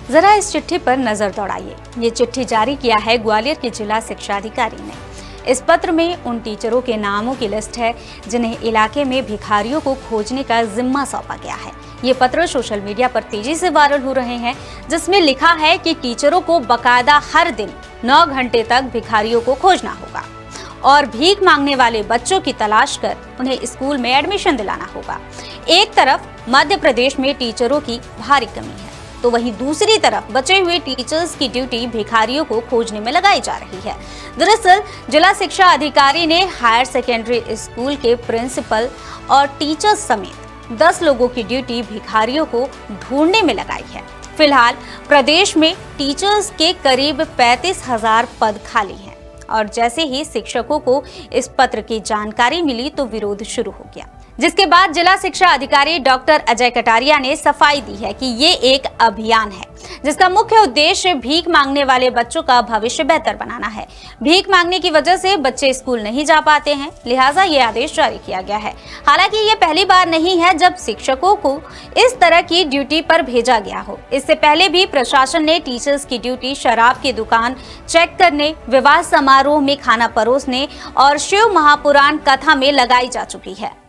जरा इस चिट्ठी पर नजर दौड़ाइए। ये चिट्ठी जारी किया है ग्वालियर के जिला शिक्षा अधिकारी ने। इस पत्र में उन टीचरों के नामों की लिस्ट है जिन्हें इलाके में भिखारियों को खोजने का जिम्मा सौंपा गया है। ये पत्र सोशल मीडिया पर तेजी से वायरल हो रहे हैं, जिसमें लिखा है कि टीचरों को बकायदा हर दिन 9 घंटे तक भिखारियों को खोजना होगा और भीख मांगने वाले बच्चों की तलाश कर उन्हें स्कूल में एडमिशन दिलाना होगा। एक तरफ मध्य प्रदेश में टीचरों की भारी कमी है, तो वहीं दूसरी तरफ बचे हुए टीचर्स की ड्यूटी भिखारियों को खोजने में लगाई जा रही है। दरअसल जिला शिक्षा अधिकारी ने हायर सेकेंडरी स्कूल के प्रिंसिपल और टीचर्स समेत 10 लोगों की ड्यूटी भिखारियों को ढूंढने में लगाई है। फिलहाल प्रदेश में टीचर्स के करीब 35,000 पद खाली हैं और जैसे ही शिक्षकों को इस पत्र की जानकारी मिली तो विरोध शुरू हो गया, जिसके बाद जिला शिक्षा अधिकारी डॉक्टर अजय कटारिया ने सफाई दी है कि ये एक अभियान है जिसका मुख्य उद्देश्य भीख मांगने वाले बच्चों का भविष्य बेहतर बनाना है। भीख मांगने की वजह से बच्चे स्कूल नहीं जा पाते हैं, लिहाजा ये आदेश जारी किया गया है। हालांकि ये पहली बार नहीं है जब शिक्षकों को इस तरह की ड्यूटी पर भेजा गया हो। इससे पहले भी प्रशासन ने टीचर्स की ड्यूटी शराब की दुकान चेक करने, विवाह समारोह में खाना परोसने और शिव महापुराण कथा में लगाई जा चुकी है।